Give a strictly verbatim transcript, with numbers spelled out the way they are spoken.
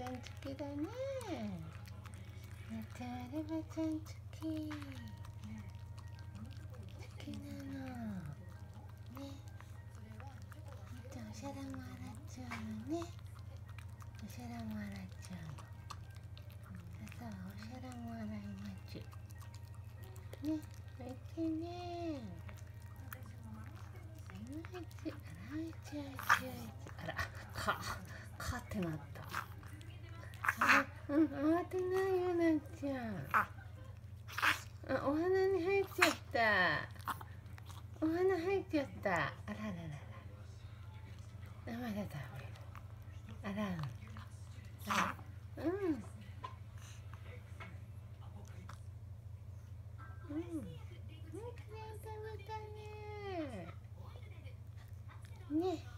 ゃんつきだね。なっちゃんあればちゃんつき。好きなの。ね。じゃあお皿も洗っちゃうのね。お皿も洗っちゃうの。さあお皿も洗いまちゅ。ね。おいしいね。おいしい。あらおいしいおいしいおいしい。あらかかってなった。うん、慌てないよなっちゃん。あ、お花に入っちゃった。お花入っちゃった。あらららら。あ、まだ食べる。あら、あら、うん。うん。うん。食べたね。ね。